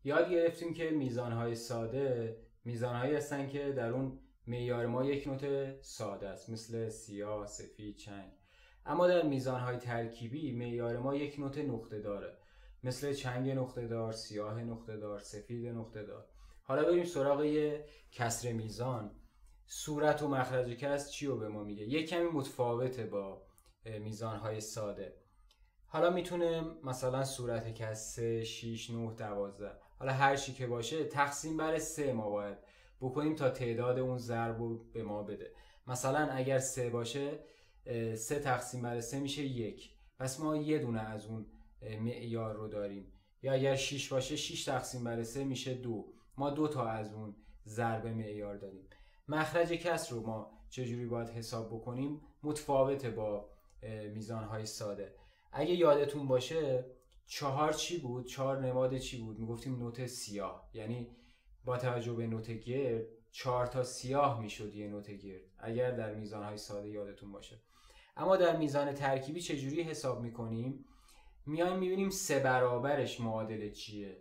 یاد گرفتیم که میزانهای ساده میزانهایی هستن که در اون معیار ما یک نوت ساده است، مثل سیاه، سفید، چنگ. اما در میزانهای ترکیبی معیار ما یک نوت نقطه داره، مثل چنگ نقطه دار، سیاه نقطه دار، سفید نقطه دار. حالا بریم سراغ یه کسر میزان. صورت و مخرج کسر چی رو به ما میگه؟ یک کمی متفاوته با میزانهای ساده. حالا میتونه مثلا صورت کسر 3 6 9 12، حالا هر چی که باشه تقسیم بر 3 ما باید بکنیم تا تعداد اون ضرب رو به ما بده. مثلا اگر 3 باشه 3 تقسیم بر 3 میشه 1، پس ما یه دونه از اون معیار رو داریم. یا اگر 6 باشه 6 تقسیم بر 3 میشه 2، ما 2 تا از اون ضرب معیار داریم. مخرج کسر رو ما چجوری باید حساب بکنیم؟ متفاوته با میزانهای ساده. اگه یادتون باشه 4 چی بود؟ 4 نماد چی بود؟ میگفتیم نوت سیاه، یعنی با توجه به نوت گرد 4 تا سیاه میشد یه نوت گرد، اگر در میزانهای ساده یادتون باشه. اما در میزان ترکیبی چجوری حساب میکنیم؟ میایم میبینیم 3 برابرش معادل چیه.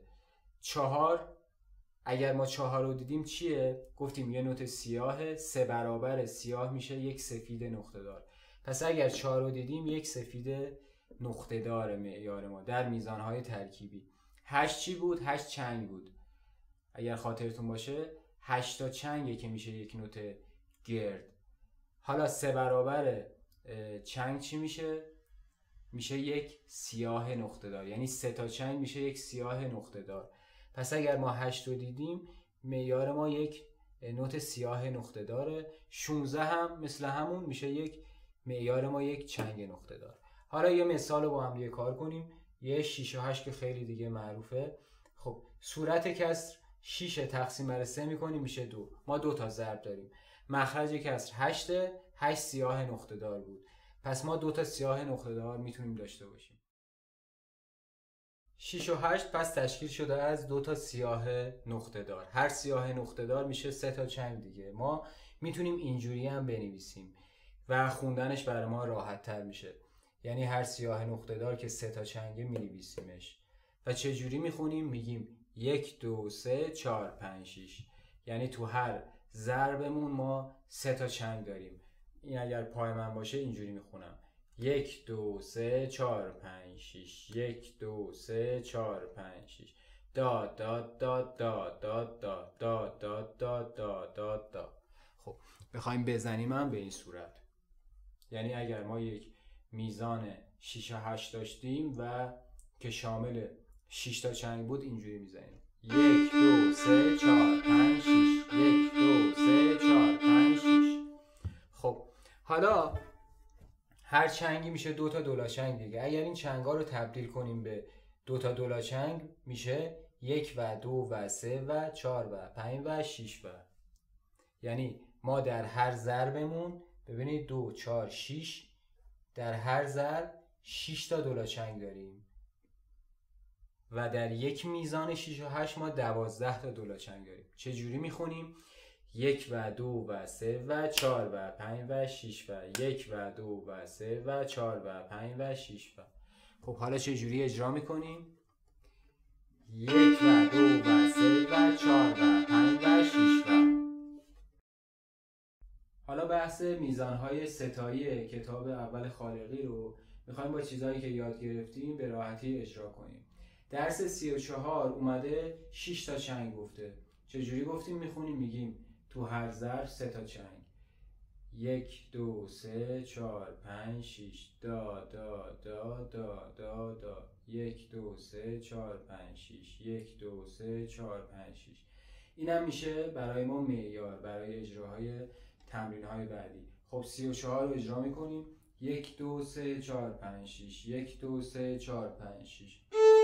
4 اگر ما 4 رو دیدیم چیه؟ گفتیم یه نوت سیاهه، 3 برابر سیاه میشه یک سفید نقطه دار. پس اگر 4 رو دیدیم یک سفید نقطه دار معیار ما در میزانهای ترکیبی. 8 چی بود؟ 8 چنگ بود. اگر خاطرتون باشه 8 تا چنگه که میشه یک نوت گرد. حالا 3 برابر چنگ چی میشه؟ میشه یک سیاه نقطه دار، یعنی 3 تا چنگ میشه یک سیاه نقطه دار. پس اگر ما 8 رو دیدیم معیار ما یک نوت سیاه نقطه داره. 16 هم مثل همون میشه یک معیار ما یک چنگ نقطه دار. حالا یه مثال رو با هم دیگه کار کنیم. یه 6 و 8 که خیلی دیگه معروفه. خب صورت کسر 6 تقسیم بر 3 میکنیم میشه 2، ما 2 تا ضرب داریم. مخرج کسر 8، 8 سیاه نقطه دار بود، پس ما 2 تا سیاه نقطه دار میتونیم داشته باشیم. 6 و 8 پس تشکیل شده از 2 تا سیاه نقطه دار. هر سیاه نقطه دار میشه 3 تا چنگ دیگه. ما میتونیم اینجوری هم بنویسیم و خوندنش برای ما راحت تر میشه. یعنی هر سیاه نقطه دار که 3 تا چنگه مینویسیمش. و چه جوری میخونیم؟ میگیم 1 2 3 4 5 6. یعنی تو هر ضربمون ما 3 تا چنگ داریم. این اگر پای من باشه اینجوری میخونم: 1 2 3 4 5 6 1 2 3 4 5 6 داد داد داد داد داد داد داد داد داد داد داد داد. خب بخوایم بزنیم هم به این صورت. یعنی اگر ما یک میزان 6 و 8 داشتیم و که شامل 6 تا چنگ بود اینجوری میزنیم: 1 2 3 4 5 6 1 2 3 4 5 6. خب حالا هر چنگی میشه 2 تا دولاچنگ دیگه. اگر این چنگا رو تبدیل کنیم به 2 تا دولاچنگ میشه 1 و 2 و 3 و 4 و 5 و 6 و. یعنی ما در هر ضربمون ببینید 2 4 6 در هر ضرب 6 تا دولاچنگ داریم و در یک میزان 6 و 8 ما 12 تا دولاچنگ داریم. چه جوری میخونیم؟ 1 و 2 و 3 و 4 و 5 و 6 و 1 و 2 و 3 و 4 و 5 و 6 و. خب حالا چه جوری اجرا میکنیم؟ 1 و 2 و 3 و 4 و 5 و 6 و. حالا بحث میزانهای ستایی کتاب اول خالقی رو میخوایم با چیزهایی که یاد گرفتیم به راحتی اجرا کنیم. درس 34 اومده 6 تا چنگ گفته. چجوری گفتیم میخونیم؟ میگیم تو هر ضرب 3 تا چنگ: 1 2 3 4 5 6 دا دا دا دا دا دا 1 2 3 4 5 6 1 2 3 4 5 6. اینم میشه برای ما معیار برای اجراهای تمرین‌های بعدی. خب 34 رو اجرا میکنیم: 1 2 3 4 5 6 1 2 3 4 5 6.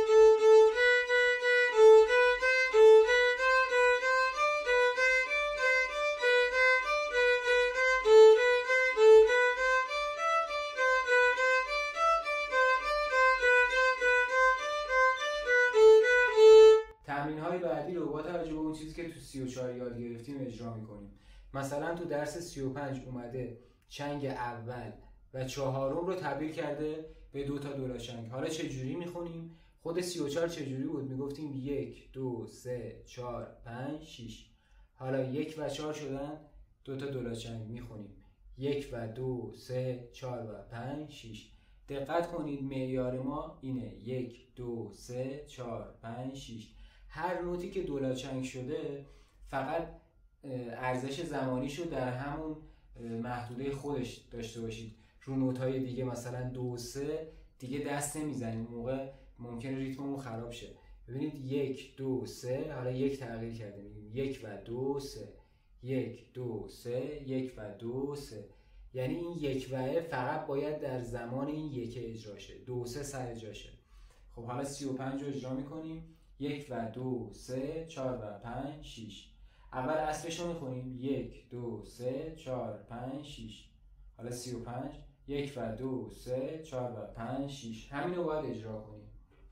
تمرین‌های بعدی رو با توجه به اون چیزی که تو 34 یاد گرفتیم اجرا میکنیم. مثلا تو درس 35 اومده چنگ اول و چهارم رو تبدیل کرده به 2 تا دولاچنگ. حالا چه جوری میخونیم؟ خود 34 چجوری بود؟ میگفتیم 1 2 3 4 5 6. حالا 1 و 4 شدن دو تا دلارچنگ. میخونیم 1 و 2 3 4 و 5 6. دقت کنید معیار ما اینه 1 2 3 4 5 6. هر نوتی که دلارچنگ شده فقط ارزش زمانیشو در همون محدوده خودش داشته باشید. رو نوت‌های دیگه مثلا 2 3 دیگه دست نمیزنیم، موقع ممکنه ریتممون خراب شه. ببینید 1 2 3 حالا یک تغییر کرده، میگیم 1 و 2 3 1 2 3 1 و 2 3. یعنی این 1 و فقط باید در زمان این یک اجرا شه، 2 3 سر جاشه. خب حالا 35 رو اجرا میکنیم 1 و 2 3 4 و 5 6. اول اصلش رو میخونیم 1 2 3 4 5 6. حالا 35 1 و 2 3 4 و 5 6. همین رو باید اجرا کنیم.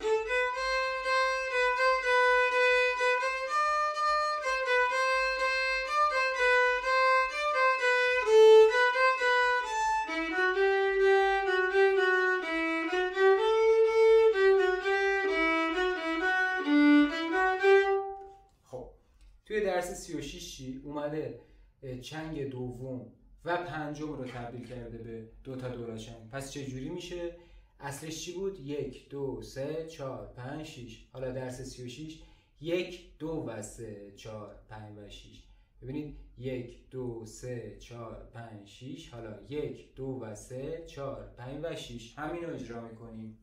توی درس 36 اومده چنگ دوم و پنجم رو تبدیل کرده به دو تا دلارچنگ. پس چه جوری میشه؟ اصلش چی بود؟ 1 2 3 4 5 6. حالا درس 36 1 2 و 3 4 5 و 6. ببینید 1 2 3 4 5 6. حالا 1 2 و 3 4 5 و 6. همین رو اجرا میکنیم.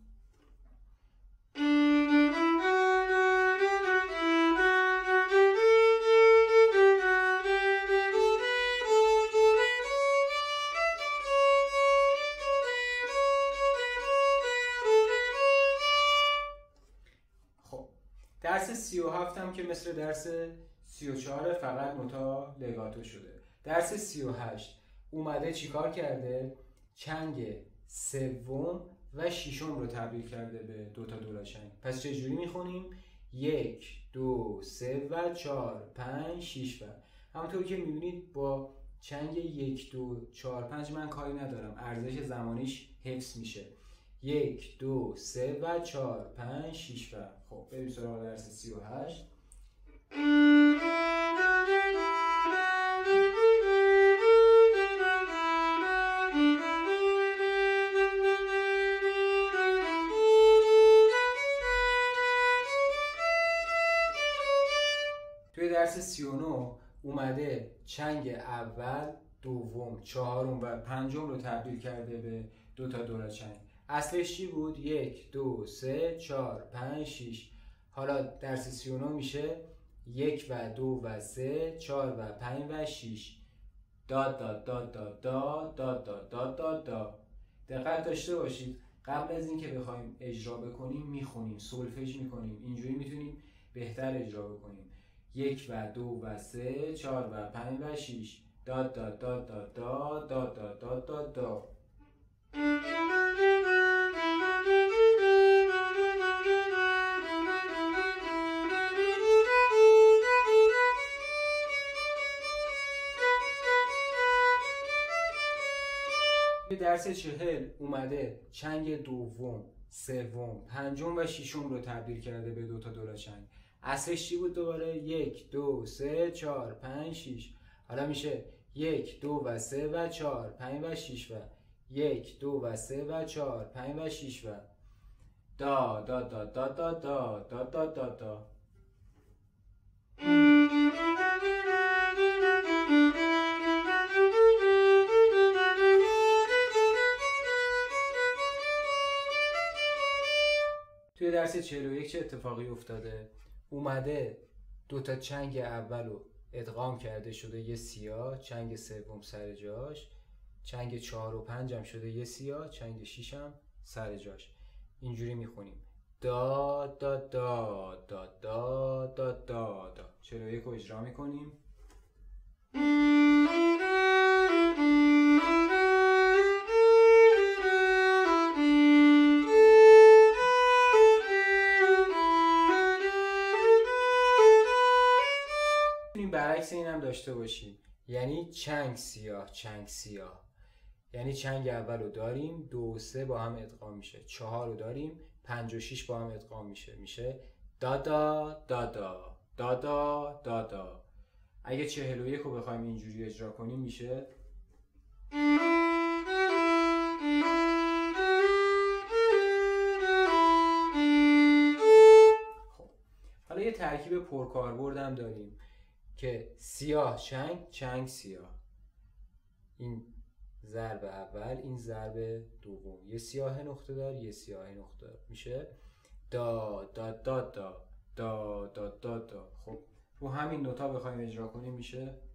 درس 37 هم که مثل درس 34 فقط نوتا لگاتو شده. درس 38 اومده چیکار کرده؟ چنگ سوم و ششم رو تبدیل کرده به دو تا دلارچنگ. پس چجوری میخونیم؟ 1 2 3 و 4 5 6 و همونطور که میبینید با چنگ 1 2 4 5 من کاری ندارم، ارزش زمانیش حفظ میشه. 1 2 3 و 4 5 6 و خب بریم سراغ درس 38. توی درس 39 اومده چنگ اول، دوم، چهارم و پنجم رو تبدیل کرده به دو تا دلارچنگ. اصلش چی بود؟ 1 2 3 4 5 6. حالا درس 39 میشه 1 و 2 و 3 4 و 5 و 6. داد داد داد داد داد داد داد داد داد داد. دقت داشته باشید قبل از اینکه بخوایم اجرا بکنیم میخونیم، سولفژ میکنیم، اینجوری میتونیم بهتر اجرا بکنیم. 1 و 2 و 3 4 و 5 و 6. داد داد داد داد داد داد داد داد داد داد. درس 40 اومده چنگ دوم، سوم، پنجم و ششم رو تبدیل کرده به دو تا دلارچنگ. اصلش چی بود دوباره؟ 1 2 3 4 5 6. حالا میشه 1 2 و 3 و 4 5 و 6 و 1 2 و 3 و 4 5 و 6 و دا دا دا دا دا دا دا دا دا دا. توی درس 41 چه اتفاقی افتاده؟ اومده دو تا چنگ اول رو ادغام کرده شده یه سیاه، چنگ سوم سر جاش، چنگ 4 و 5 هم شده یه سیاه، چنگ 6 هم سر جاش. اینجوری میخونیم دا دا دا دا دا دا دا دا. 41 رو اجرا میکنیم. برعکس این هم داشته باشیم، یعنی چنگ سیاه چنگ سیاه، یعنی چنگ اول رو داریم، 2 و 3 با هم ادغام میشه، 4 رو داریم، 5 و 6 با هم ادغام میشه دادا دادا دادا دادا. اگه 41 رو بخوایم اینجوری اجرا کنیم میشه خب. حالا یه ترکیب پرکاربرد هم داریم که سیاه چنگ چنگ سیاه. این ضرب اول، این ضرب دوم، یه سیاه نقطه دار یه سیاه نقطه دار، میشه دا دا دا دا دا دا دا دا. خب رو همین نوتا بخوایم اجرا کنیم میشه